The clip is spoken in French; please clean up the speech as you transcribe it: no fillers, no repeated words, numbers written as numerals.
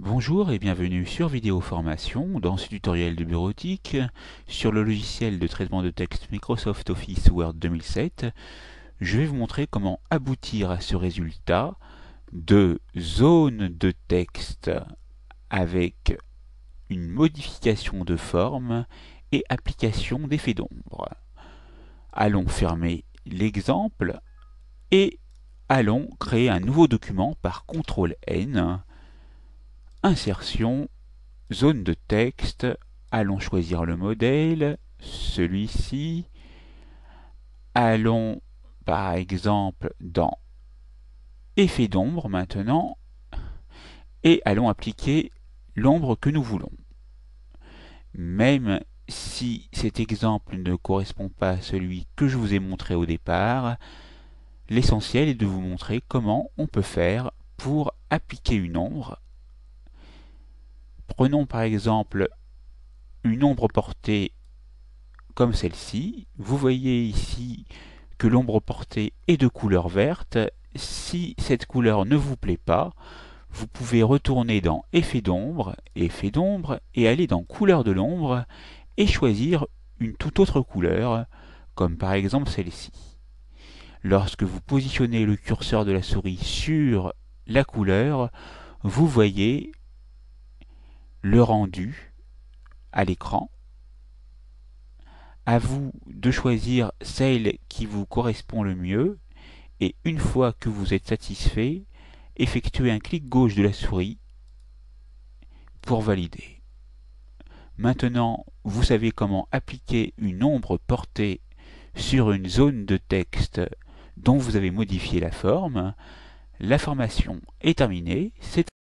Bonjour et bienvenue sur Vidéo Formation. Dans ce tutoriel de bureautique sur le logiciel de traitement de texte Microsoft Office Word 2007, je vais vous montrer comment aboutir à ce résultat de zone de texte avec une modification de forme et application d'effets d'ombre. Allons fermer l'exemple et allons créer un nouveau document par CTRL-N. Insertion, zone de texte, allons choisir le modèle, celui-ci. Allons par exemple dans effet d'ombre maintenant et allons appliquer l'ombre que nous voulons. Même si cet exemple ne correspond pas à celui que je vous ai montré au départ, l'essentiel est de vous montrer comment on peut faire pour appliquer une ombre. Prenons par exemple une ombre portée comme celle-ci. Vous voyez ici que l'ombre portée est de couleur verte. Si cette couleur ne vous plaît pas, vous pouvez retourner dans Effet d'ombre et aller dans Couleur de l'ombre et choisir une toute autre couleur, comme par exemple celle-ci. Lorsque vous positionnez le curseur de la souris sur la couleur, vous voyez le rendu à l'écran. À vous de choisir celle qui vous correspond le mieux et une fois que vous êtes satisfait, effectuez un clic gauche de la souris pour valider. Maintenant, vous savez comment appliquer une ombre portée sur une zone de texte dont vous avez modifié la forme. La formation est terminée.